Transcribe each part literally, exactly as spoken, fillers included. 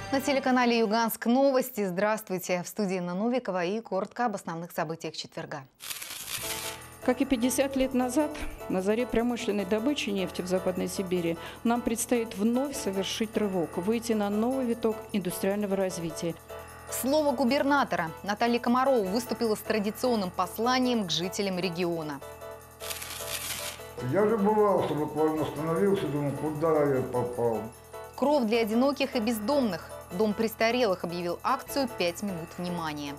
На телеканале «Юганск новости». Здравствуйте. В студии Инна Новикова и коротко об основных событиях четверга. Как и пятьдесят лет назад, на заре промышленной добычи нефти в Западной Сибири, нам предстоит вновь совершить рывок, выйти на новый виток индустриального развития. Слово губернатора. Наталья Комарова выступила с традиционным посланием к жителям региона. Я же бывал, что буквально остановился, думаю, куда я попал. Кров для одиноких и бездомных. Дом престарелых объявил акцию «пять минут внимания».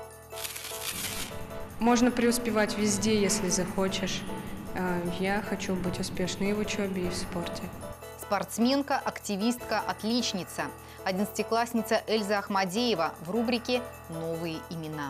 Можно преуспевать везде, если захочешь. Я хочу быть успешной и в учебе, и в спорте. Спортсменка, активистка, отличница. Одиннадцатиклассница Эльза Ахмадеева в рубрике «Новые имена».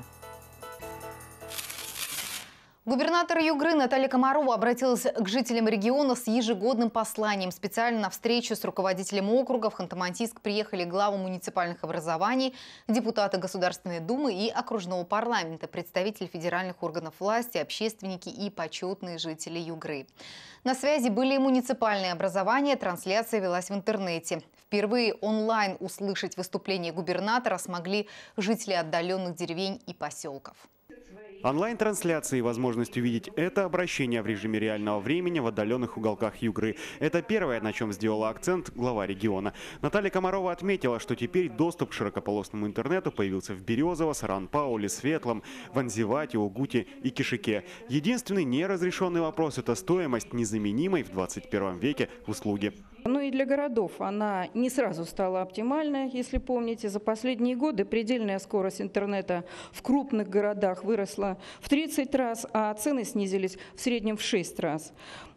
Губернатор Югры Наталья Комарова обратилась к жителям региона с ежегодным посланием. Специально на встречу с руководителем округа в Ханты-Мансийск приехали главы муниципальных образований, депутаты Государственной Думы и окружного парламента, представители федеральных органов власти, общественники и почетные жители Югры. На связи были и муниципальные образования, трансляция велась в интернете. Впервые онлайн услышать выступление губернатора смогли жители отдаленных деревень и поселков. Онлайн-трансляции и возможность увидеть это обращение в режиме реального времени в отдаленных уголках Югры. Это первое, на чем сделала акцент глава региона. Наталья Комарова отметила, что теперь доступ к широкополосному интернету появился в Березово, Саран-Пауле, Светлом, Ванзивате, Угуте и Кишике. Единственный неразрешенный вопрос – это стоимость незаменимой в двадцать первом веке услуги. Ну и для городов она не сразу стала оптимальной. Если помните, за последние годы предельная скорость интернета в крупных городах выросла в тридцать раз, а цены снизились в среднем в шесть раз.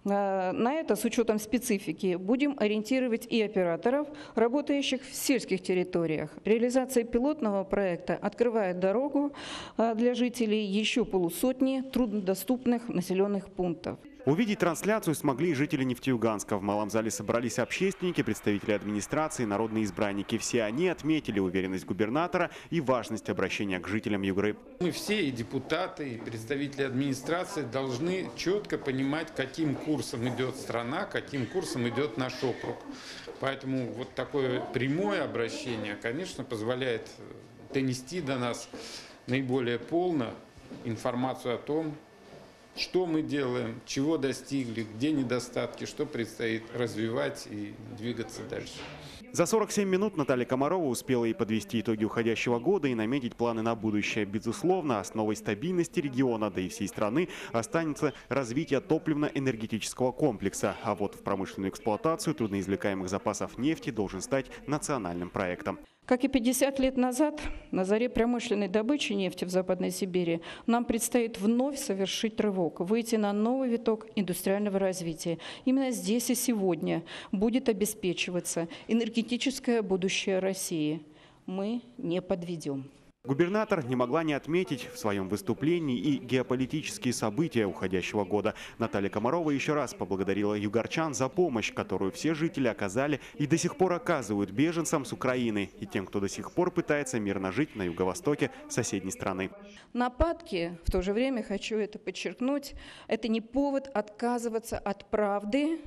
На это, с учетом специфики, будем ориентировать и операторов, работающих в сельских территориях. Реализация пилотного проекта открывает дорогу для жителей еще полусотни труднодоступных населенных пунктов. Увидеть трансляцию смогли жители Нефтеюганска. В малом зале собрались общественники, представители администрации, народные избранники. Все они отметили уверенность губернатора и важность обращения к жителям Югры. Мы все, и депутаты, и представители администрации, должны четко понимать, каким курсом идет страна, каким курсом идет наш округ. Поэтому вот такое прямое обращение, конечно, позволяет донести до нас наиболее полно информацию о том, что мы делаем, чего достигли, где недостатки, что предстоит развивать и двигаться дальше. За сорок семь минут Наталья Комарова успела и подвести итоги уходящего года, и наметить планы на будущее. Безусловно, основой стабильности региона, да и всей страны, останется развитие топливно-энергетического комплекса. А вот в промышленную эксплуатацию трудноизвлекаемых запасов нефти должен стать национальным проектом. Как и пятьдесят лет назад, на заре промышленной добычи нефти в Западной Сибири, нам предстоит вновь совершить рывок, выйти на новый виток индустриального развития. Именно здесь и сегодня будет обеспечиваться энергетическое будущее России. Мы не подведем. Губернатор не могла не отметить в своем выступлении и геополитические события уходящего года. Наталья Комарова еще раз поблагодарила югорчан за помощь, которую все жители оказали и до сих пор оказывают беженцам с Украины и тем, кто до сих пор пытается мирно жить на юго-востоке соседней страны. Нападки, в то же время хочу это подчеркнуть, это не повод отказываться от правды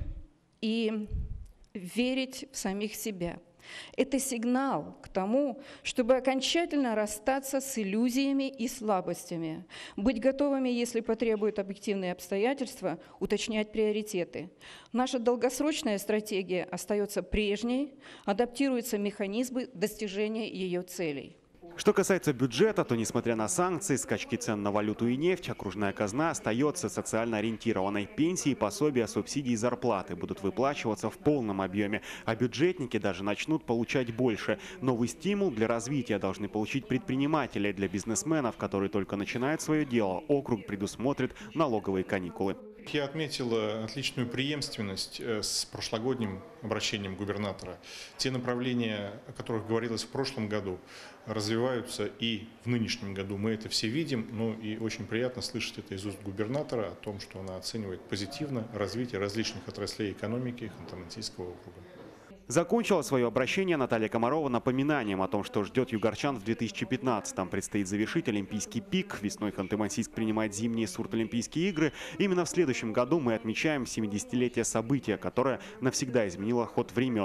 и верить в самих себя. Это сигнал к тому, чтобы окончательно расстаться с иллюзиями и слабостями, быть готовыми, если потребуют объективные обстоятельства, уточнять приоритеты. Наша долгосрочная стратегия остается прежней, адаптируются механизмы достижения ее целей. Что касается бюджета, то, несмотря на санкции, скачки цен на валюту и нефть, окружная казна остается социально ориентированной. Пенсии, пособия, субсидии и зарплаты будут выплачиваться в полном объеме, а бюджетники даже начнут получать больше. Новый стимул для развития должны получить предприниматели. Для бизнесменов, которые только начинают свое дело, округ предусмотрит налоговые каникулы. Я отметил отличную преемственность с прошлогодним обращением губернатора. Те направления, о которых говорилось в прошлом году, развиваются и в нынешнем году. Мы это все видим, но и очень приятно слышать это из уст губернатора о том, что она оценивает позитивно развитие различных отраслей экономики Ханты-Мансийского округа. Закончила свое обращение Наталья Комарова напоминанием о том, что ждет югорчан в две тысячи пятнадцатом. Предстоит завершить Олимпийский пик. Весной Ханты-Мансийск принимает зимние сурдолимпийские игры. Именно в следующем году мы отмечаем семидесятилетие события, которое навсегда изменило ход времен.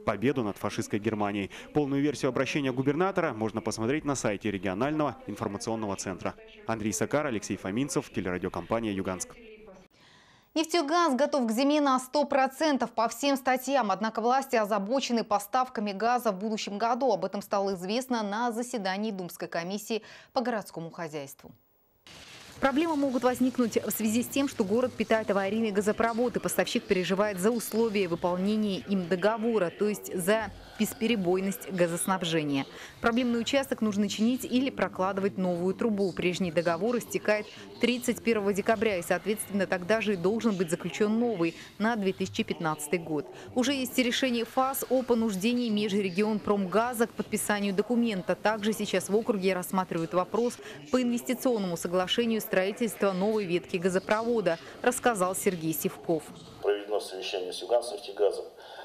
победу над фашистской Германией. Полную версию обращения губернатора можно посмотреть на сайте регионального информационного центра. Андрей Сакар, Алексей Фоминцев, телерадиокомпания «Юганск». Нефтегаз готов к зиме на сто процентов по всем статьям. Однако власти озабочены поставками газа в будущем году. Об этом стало известно на заседании Думской комиссии по городскому хозяйству. Проблемы могут возникнуть в связи с тем, что город питает аварийный газопровод, и поставщик переживает за условия выполнения им договора, то есть за бесперебойность газоснабжения. Проблемный участок нужно чинить или прокладывать новую трубу. Прежний договор истекает тридцать первого декабря, и, соответственно, тогда же и должен быть заключен новый на две тысячи пятнадцатый год. Уже есть решение ФАС о понуждении Межрегионпромгаза к подписанию документа. Также сейчас в округе рассматривают вопрос по инвестиционному соглашению строительства новой ветки газопровода, рассказал Сергей Сивков. Проведено совещание с Юганснефтегазом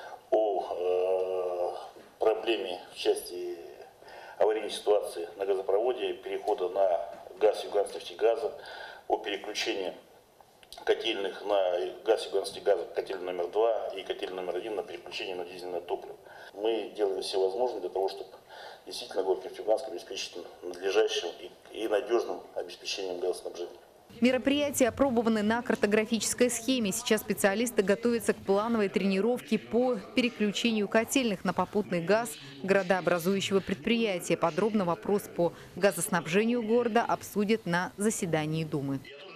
о э, проблеме в части аварийной ситуации на газопроводе, перехода на газ Юганснефтегаза, о переключении котельных на газ Юганснефтегаза, котельный номер два и котельный номер один на переключение на дизельное топливо. Мы делаем все возможное для того, чтобы действительно город Нефтеюганск обеспечить надлежащим и, и надежным обеспечением газоснабжения. Мероприятия опробованы на картографической схеме. Сейчас специалисты готовятся к плановой тренировке по переключению котельных на попутный газ городообразующего предприятия. Подробно вопрос по газоснабжению города обсудят на заседании Думы.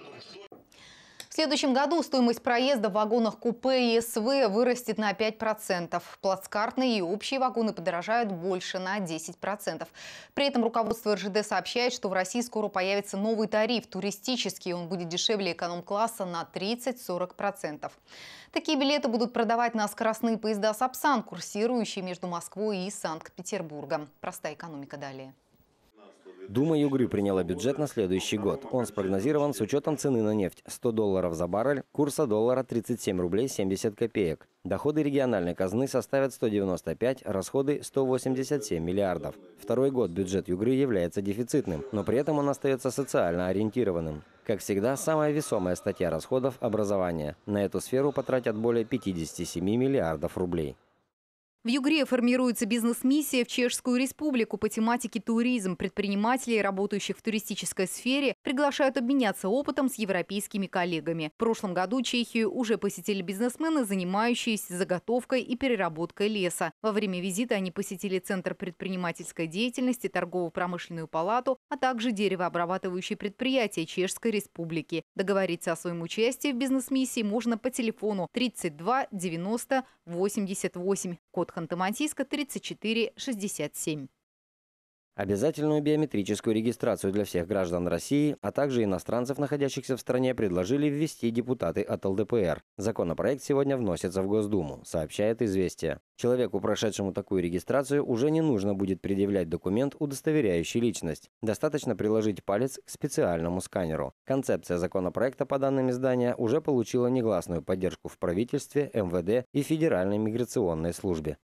В следующем году стоимость проезда в вагонах купе и СВ вырастет на пять процентов. Плацкартные и общие вагоны подорожают больше на десять процентов. При этом руководство эр жэ дэ сообщает, что в России скоро появится новый тариф – туристический. Он будет дешевле эконом-класса на тридцать-сорок процентов. Такие билеты будут продавать на скоростные поезда «Сапсан», курсирующие между Москвой и Санкт-Петербургом. Простая экономика далее. Дума Югры приняла бюджет на следующий год. Он спрогнозирован с учетом цены на нефть – сто долларов за баррель, курса доллара тридцать семь рублей семьдесят копеек. Доходы региональной казны составят сто девяносто пять, расходы – сто восемьдесят семь миллиардов. Второй год бюджет Югры является дефицитным, но при этом он остается социально ориентированным. Как всегда, самая весомая статья расходов – образование. На эту сферу потратят более пятидесяти семи миллиардов рублей. В Югре формируется бизнес-миссия в Чешскую Республику по тематике туризм. Предпринимателей, работающих в туристической сфере, приглашают обменяться опытом с европейскими коллегами. В прошлом году Чехию уже посетили бизнесмены, занимающиеся заготовкой и переработкой леса. Во время визита они посетили Центр предпринимательской деятельности, торгово-промышленную палату, а также деревообрабатывающие предприятия Чешской Республики. Договориться о своем участии в бизнес-миссии можно по телефону тридцать два девяносто восемьдесят восемь. Код Ханты-Мансийска тридцать четыре шестьдесят семь. Обязательную биометрическую регистрацию для всех граждан России, а также иностранцев, находящихся в стране, предложили ввести депутаты от эл дэ пэ эр. Законопроект сегодня вносится в Госдуму, сообщает «Известия». Человеку, прошедшему такую регистрацию, уже не нужно будет предъявлять документ, удостоверяющий личность. Достаточно приложить палец к специальному сканеру. Концепция законопроекта, по данным издания, уже получила негласную поддержку в правительстве, эм вэ дэ и Федеральной миграционной службе.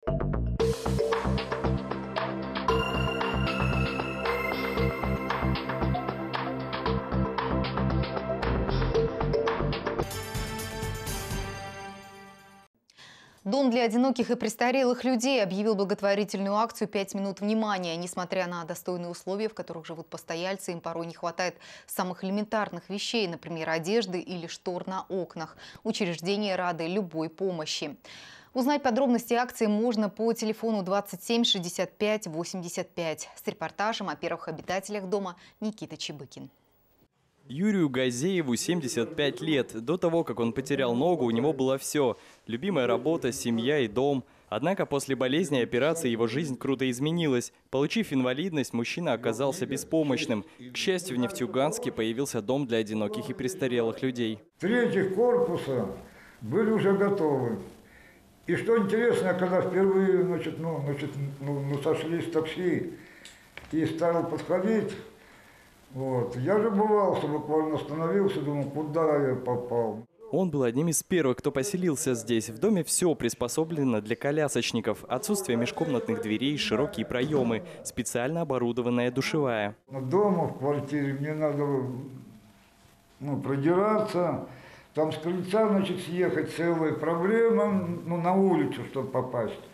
Дом для одиноких и престарелых людей объявил благотворительную акцию «пять минут внимания». Несмотря на достойные условия, в которых живут постояльцы, им порой не хватает самых элементарных вещей, например, одежды или штор на окнах. Учреждения рады любой помощи. Узнать подробности акции можно по телефону двадцать семь шестьдесят пять восемьдесят пять. С репортажем о первых обитателях дома Никита Чебыкин. Юрию Газееву семьдесят пять лет. До того, как он потерял ногу, у него было все. Любимая работа, семья и дом. Однако после болезни и операции его жизнь круто изменилась. Получив инвалидность, мужчина оказался беспомощным. К счастью, в Нефтеюганске появился дом для одиноких и престарелых людей. Три этих корпуса были уже готовы. И что интересно, когда впервые значит, ну, значит, ну, ну, сошли с такси и стал подходить, вот, я же бывал, что буквально остановился, думал, куда я попал. Он был одним из первых, кто поселился здесь. В доме все приспособлено для колясочников. Отсутствие межкомнатных дверей, широкие проемы, специально оборудованная душевая. Дома, в квартире, мне надо ну, продираться. Там с крыльца, значит, съехать целая проблема, ну, на улицу, чтобы попасть.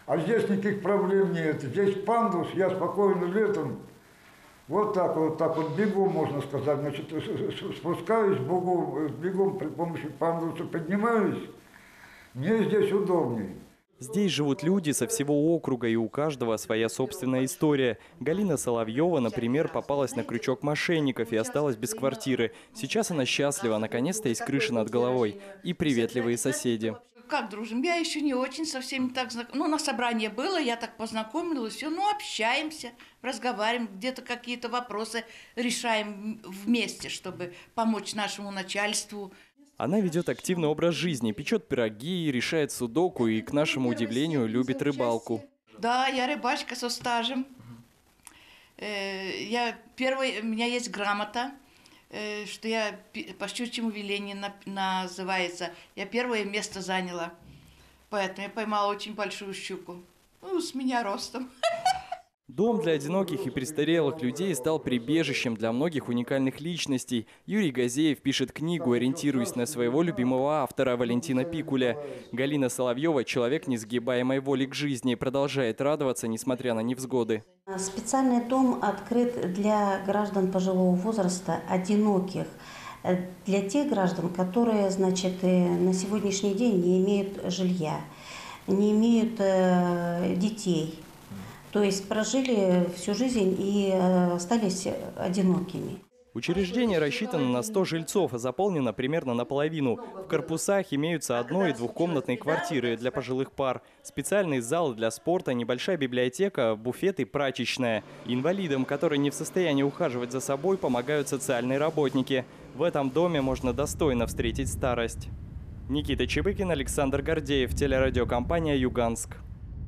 А здесь никаких проблем нет. Здесь пандус, я спокойно летом, вот так вот, так вот бегом, можно сказать, значит, спускаюсь бегом, бегом при помощи пандуса поднимаюсь, мне здесь удобнее. Здесь живут люди со всего округа, и у каждого своя собственная история. Галина Соловьева, например, попалась на крючок мошенников и осталась без квартиры. Сейчас она счастлива, наконец-то есть крыша над головой и приветливые соседи. Как дружим? Я еще не очень со всеми так знакома. Ну, на собрание было, я так познакомилась, все, ну, общаемся, разговариваем, где-то какие-то вопросы решаем вместе, чтобы помочь нашему начальству. Она ведет активный образ жизни, печет пироги, решает судоку и, к нашему удивлению, любит рыбалку. Да, я рыбачка со стажем. Я первый, у меня есть грамота, что я по щучьему велению называется. Я первое место заняла, поэтому я поймала очень большую щуку. Ну, с меня ростом. Дом для одиноких и престарелых людей стал прибежищем для многих уникальных личностей. Юрий Газеев пишет книгу, ориентируясь на своего любимого автора Валентина Пикуля. Галина Соловьева – человек несгибаемой воли к жизни, продолжает радоваться, несмотря на невзгоды. Специальный дом открыт для граждан пожилого возраста, одиноких, для тех граждан, которые, значит, на сегодняшний день не имеют жилья, не имеют э, детей. То есть прожили всю жизнь и остались одинокими. Учреждение рассчитано на сто жильцов, заполнено примерно наполовину. В корпусах имеются одно- и двухкомнатные квартиры для пожилых пар, специальные залы для спорта, небольшая библиотека, буфет и прачечная. Инвалидам, которые не в состоянии ухаживать за собой, помогают социальные работники. В этом доме можно достойно встретить старость. Никита Чебыкин, Александр Гордеев, телерадиокомпания «Юганск».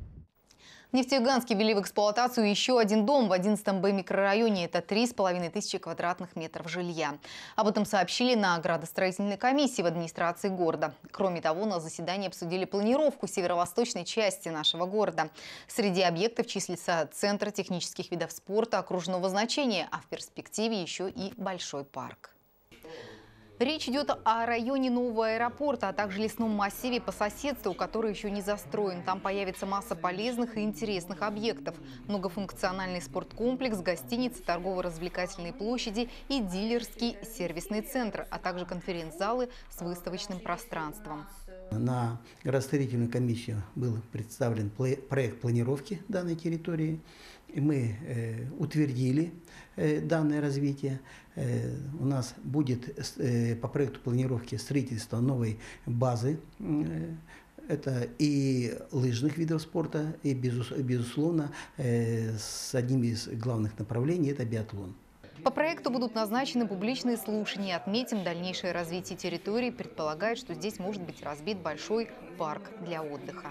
В Нефтеюганске ввели в эксплуатацию еще один дом в одиннадцатом Б микрорайоне. Это три с половиной тысячи квадратных метров жилья. Об этом сообщили на градостроительной комиссии в администрации города. Кроме того, на заседании обсудили планировку северо-восточной части нашего города. Среди объектов числится Центр технических видов спорта окружного значения, а в перспективе еще и большой парк. Речь идет о районе нового аэропорта, а также лесном массиве по соседству, который еще не застроен. Там появится масса полезных и интересных объектов. Многофункциональный спорткомплекс, гостиницы, торгово-развлекательные площади и дилерский сервисный центр, а также конференц-залы с выставочным пространством. На градостроительную комиссию был представлен проект планировки данной территории. И мы э, утвердили э, данное развитие. Э, у нас будет э, по проекту планировки строительство новой базы. Э, это и лыжных видов спорта, и безус, безусловно э, с одним из главных направлений – это биатлон. По проекту будут назначены публичные слушания. Отметим, дальнейшее развитие территории предполагает, что здесь может быть разбит большой парк для отдыха.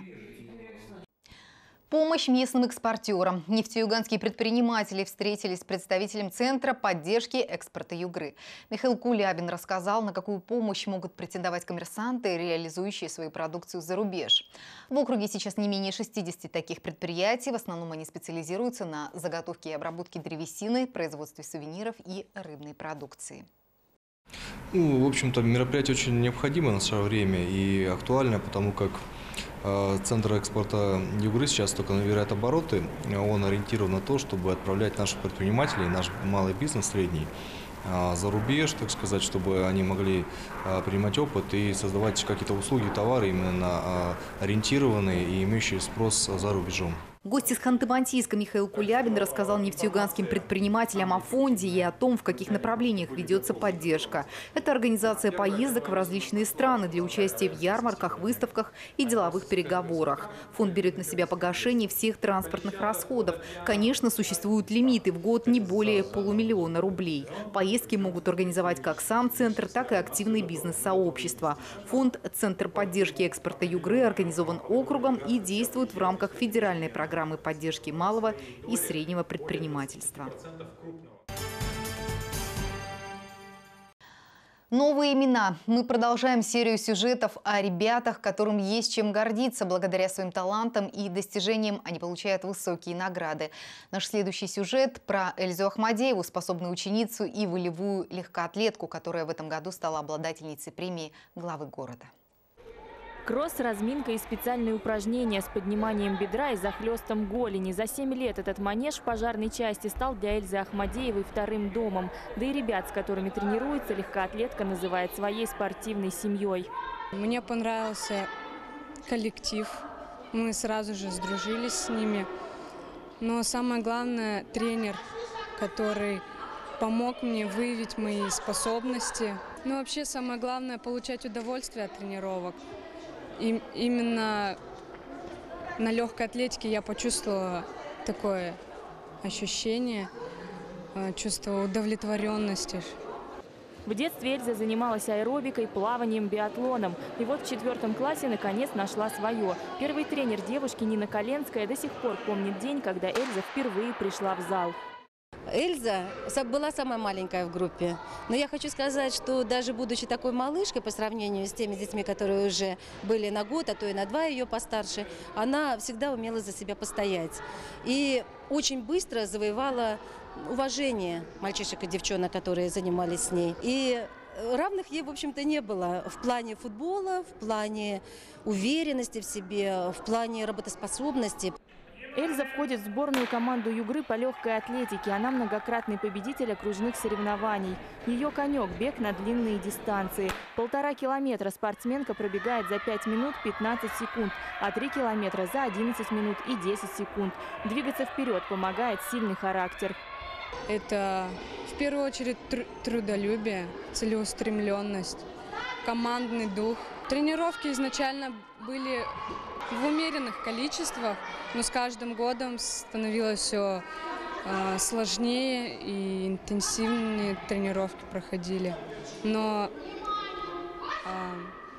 Помощь местным экспортерам. Нефтеюганские предприниматели встретились с представителем Центра поддержки экспорта Югры. Михаил Кулябин рассказал, на какую помощь могут претендовать коммерсанты, реализующие свою продукцию за рубеж. В округе сейчас не менее шестидесяти таких предприятий. В основном они специализируются на заготовке и обработке древесины, производстве сувениров и рыбной продукции. Ну, в общем-то, мероприятие очень необходимо в наше время и актуально, потому как Центр экспорта Югры сейчас только набирает обороты. Он ориентирован на то, чтобы отправлять наших предпринимателей, наш малый бизнес, средний, за рубеж, так сказать, чтобы они могли принимать опыт и создавать какие-то услуги, товары именно ориентированные и имеющие спрос за рубежом. Гость из Ханты-Мансийска Михаил Кулябин рассказал нефтеюганским предпринимателям о фонде и о том, в каких направлениях ведется поддержка. Это организация поездок в различные страны для участия в ярмарках, выставках и деловых переговорах. Фонд берет на себя погашение всех транспортных расходов. Конечно, существуют лимиты в год не более полумиллиона рублей. Поездки могут организовать как сам центр, так и активные бизнес-сообщества. Фонд «Центр поддержки экспорта Югры» организован округом и действует в рамках федеральной программы программы поддержки малого и среднего предпринимательства. Новые имена. Мы продолжаем серию сюжетов о ребятах, которым есть чем гордиться. Благодаря своим талантам и достижениям они получают высокие награды. Наш следующий сюжет про Эльзу Ахмадееву, способную ученицу и волевую легкоатлетку, которая в этом году стала обладательницей премии главы города. Кросс, разминка и специальные упражнения с подниманием бедра и захлестом голени. За семь лет этот манеж в пожарной части стал для Эльзы Ахмадеевой вторым домом. Да и ребят, с которыми тренируется, легкоатлетка называет своей спортивной семьей. Мне понравился коллектив. Мы сразу же сдружились с ними. Но самое главное – тренер, который помог мне выявить мои способности. Но вообще самое главное – получать удовольствие от тренировок. И именно на легкой атлетике я почувствовала такое ощущение, чувство удовлетворенности. В детстве Эльза занималась аэробикой, плаванием, биатлоном. И вот в четвертом классе наконец нашла свое. Первый тренер девушки Нина Коленская до сих пор помнит день, когда Эльза впервые пришла в зал. Эльза была самая маленькая в группе. Но я хочу сказать, что даже будучи такой малышкой по сравнению с теми детьми, которые уже были на год, а то и на два ее постарше, она всегда умела за себя постоять. И очень быстро завоевала уважение мальчишек и девчонок, которые занимались с ней. И равных ей, в общем-то, не было в плане футбола, в плане уверенности в себе, в плане работоспособности. Эльза входит в сборную команду Югры по легкой атлетике. Она многократный победитель окружных соревнований. Ее конек – бег на длинные дистанции. Полтора километра спортсменка пробегает за пять минут пятнадцать секунд, а три километра за одиннадцать минут и десять секунд. Двигаться вперед помогает сильный характер. Это в первую очередь тр трудолюбие, целеустремленность, командный дух. Тренировки изначально были в умеренных количествах, но с каждым годом становилось все э, сложнее и интенсивнее тренировки проходили. Но э,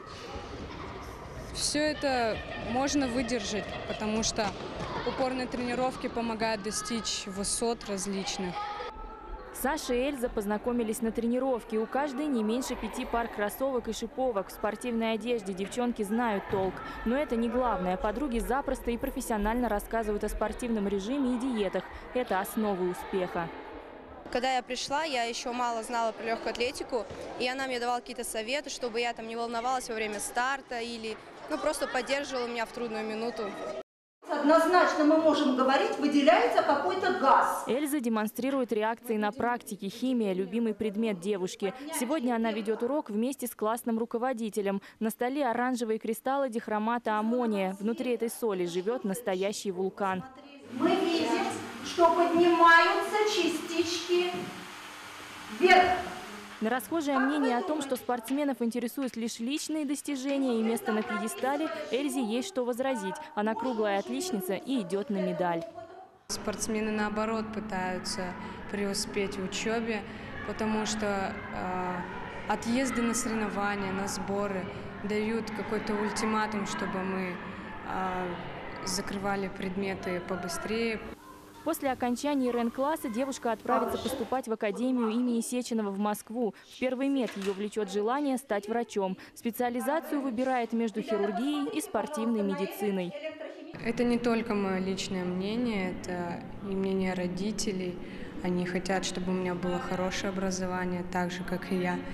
все это можно выдержать, потому что упорные тренировки помогают достичь высот различных. Саша и Эльза познакомились на тренировке. У каждой не меньше пяти пар кроссовок и шиповок. В спортивной одежде девчонки знают толк. Но это не главное. Подруги запросто и профессионально рассказывают о спортивном режиме и диетах. Это основы успеха. Когда я пришла, я еще мало знала про легкую атлетику, и она мне давала какие-то советы, чтобы я там не волновалась во время старта или ну, просто поддерживала меня в трудную минуту. Однозначно мы можем говорить, выделяется какой-то газ. Эльза демонстрирует реакции на практике. Химия – любимый предмет девушки. Сегодня она ведет урок вместе с классным руководителем. На столе оранжевые кристаллы дихромата аммония. Внутри этой соли живет настоящий вулкан. Мы видим, что поднимаются частички вверх. На расхожее мнение о том, что спортсменов интересуют лишь личные достижения и место на пьедестале, Эльзе есть что возразить. Она круглая отличница и идет на медаль. Спортсмены, наоборот, пытаются преуспеть в учебе, потому что э, отъезды на соревнования, на сборы дают какой-то ультиматум, чтобы мы э, закрывали предметы побыстрее. После окончания РЭН-класса девушка отправится поступать в Академию имени Сеченова в Москву. В первый мед ее влечет желание стать врачом. Специализацию выбирает между хирургией и спортивной медициной. Это не только мое личное мнение, это и мнение родителей. Они хотят, чтобы у меня было хорошее образование, так же, как и я.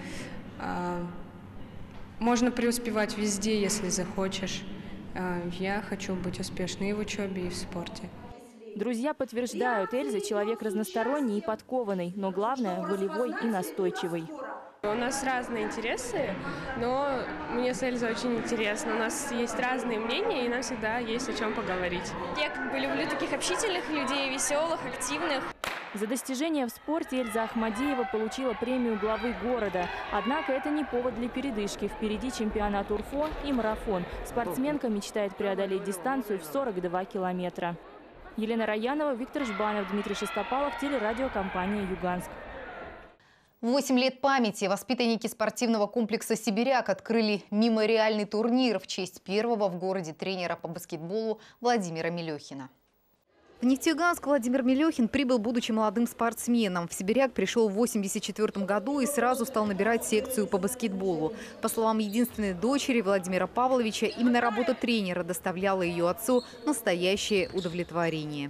Можно преуспевать везде, если захочешь. Я хочу быть успешной и в учебе, и в спорте. Друзья подтверждают, Эльза человек разносторонний и подкованный, но главное – волевой и настойчивый. У нас разные интересы, но мне с Эльзой очень интересно. У нас есть разные мнения, и нам всегда есть о чем поговорить. Я как бы люблю таких общительных людей, веселых, активных. За достижения в спорте Эльза Ахмадеева получила премию главы города. Однако это не повод для передышки. Впереди чемпионат УРФО и марафон. Спортсменка мечтает преодолеть дистанцию в сорок два километра. Елена Раянова, Виктор Жбанов, Дмитрий Шестопалов, телерадиокомпания «Юганск». Восемь лет памяти. Воспитанники спортивного комплекса «Сибиряк» открыли мемориальный турнир в честь первого в городе тренера по баскетболу Владимира Мелехина. В Нефтеюганск Владимир Мелехин прибыл, будучи молодым спортсменом. В «Сибиряк» пришел в восемьдесят четвёртом году и сразу стал набирать секцию по баскетболу. По словам единственной дочери Владимира Павловича, именно работа тренера доставляла ее отцу настоящее удовлетворение.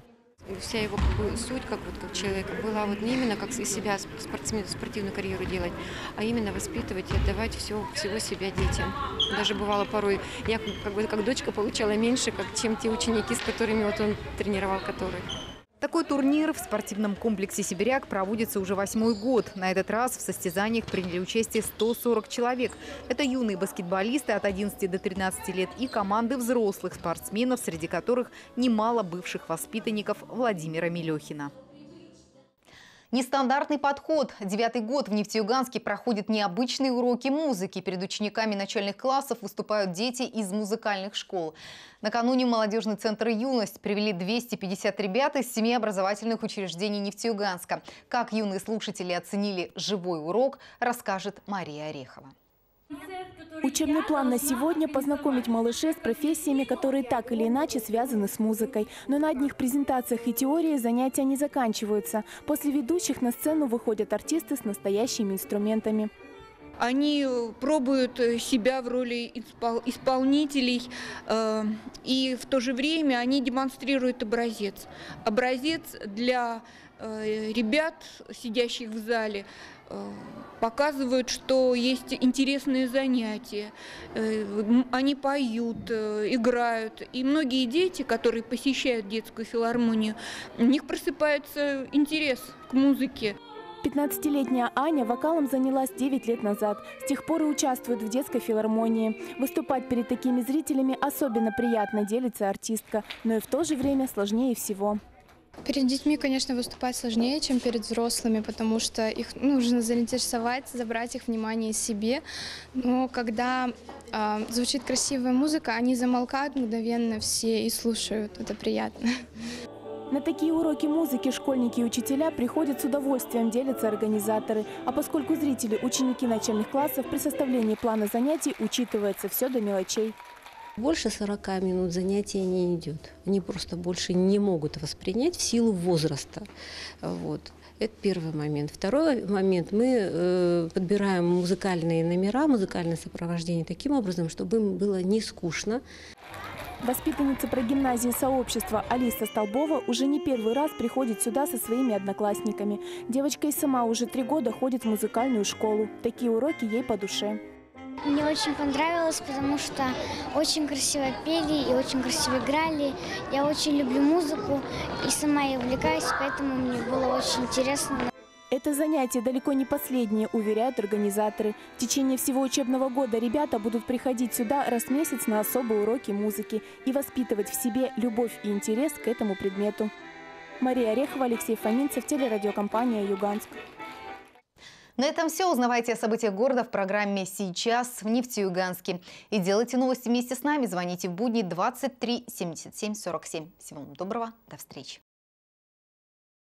Вся его как бы, суть, как, вот, как человека, была вот не именно как из себя спортсмен, спортивную карьеру делать, а именно воспитывать и отдавать все, всего себя детям. Даже бывало порой, я как, бы, как дочка получала меньше, как, чем те ученики, с которыми вот он тренировал которые. Такой турнир в спортивном комплексе «Сибиряк» проводится уже восьмой год. На этот раз в состязаниях приняли участие сто сорок человек. Это юные баскетболисты от одиннадцати до тринадцати лет и команды взрослых спортсменов, среди которых немало бывших воспитанников Владимира Мелехина. Нестандартный подход. Девятый год в Нефтеюганске проходят необычные уроки музыки. Перед учениками начальных классов выступают дети из музыкальных школ. Накануне молодежный центр «Юность» привели двести пятьдесят ребят из семи образовательных учреждений Нефтеюганска. Как юные слушатели оценили живой урок, расскажет Мария Орехова. Учебный план на сегодня – познакомить малышей с профессиями, которые так или иначе связаны с музыкой. Но на одних презентациях и теории занятия не заканчиваются. После ведущих на сцену выходят артисты с настоящими инструментами. Они пробуют себя в роли исполнителей, и в то же время они демонстрируют образец. Образец для ребят, сидящих в зале, показывают, что есть интересные занятия. Они поют, играют. И многие дети, которые посещают детскую филармонию, у них просыпается интерес к музыке. пятнадцатилетняя Аня вокалом занялась девять лет назад. С тех пор и участвует в детской филармонии. Выступать перед такими зрителями особенно приятно, делится артистка. Но и в то же время сложнее всего. Перед детьми, конечно, выступать сложнее, чем перед взрослыми, потому что их нужно заинтересовать, забрать их внимание себе. Но когда э, звучит красивая музыка, они замолкают мгновенно все и слушают. Это приятно. На такие уроки музыки школьники и учителя приходят с удовольствием, делятся организаторы. А поскольку зрители – ученики начальных классов, при составлении плана занятий учитывается все до мелочей. Больше сорока минут занятия не идет. Они просто больше не могут воспринять в силу возраста. Вот. Это первый момент. Второй момент. Мы э, подбираем музыкальные номера, музыкальное сопровождение таким образом, чтобы им было не скучно. Воспитанница прогимназии сообщества Алиса Столбова уже не первый раз приходит сюда со своими одноклассниками. Девочка и сама уже три года ходит в музыкальную школу. Такие уроки ей по душе. Мне очень понравилось, потому что очень красиво пели и очень красиво играли. Я очень люблю музыку и сама ей увлекаюсь, поэтому мне было очень интересно. Это занятие далеко не последнее, уверяют организаторы. В течение всего учебного года ребята будут приходить сюда раз в месяц на особые уроки музыки и воспитывать в себе любовь и интерес к этому предмету. Мария Орехова, Алексей Фоминцев, телерадиокомпания «Юганск». На этом все. Узнавайте о событиях города в программе «Сейчас» в Нефтеюганске. И делайте новости вместе с нами. Звоните в будни двадцать три семьдесят семь сорок семь. Всего вам доброго. До встречи.